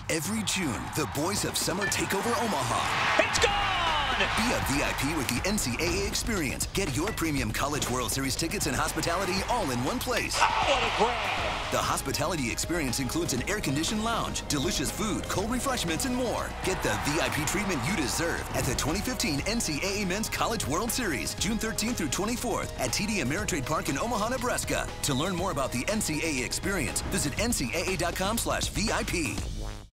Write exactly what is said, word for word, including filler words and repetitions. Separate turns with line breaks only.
Every June, the boys of Summer take over Omaha.
It's gone!
Be a V I P with the N C A A experience. Get your premium College World Series tickets and hospitality all in one place.
Oh, what a grab!
The hospitality experience includes an air-conditioned lounge, delicious food, cold refreshments, and more. Get the V I P treatment you deserve at the twenty fifteen N C A A Men's College World Series, June thirteenth through twenty-fourth at T D Ameritrade Park in Omaha, Nebraska. To learn more about the N C A A experience, visit N C A A dot com slash V I P.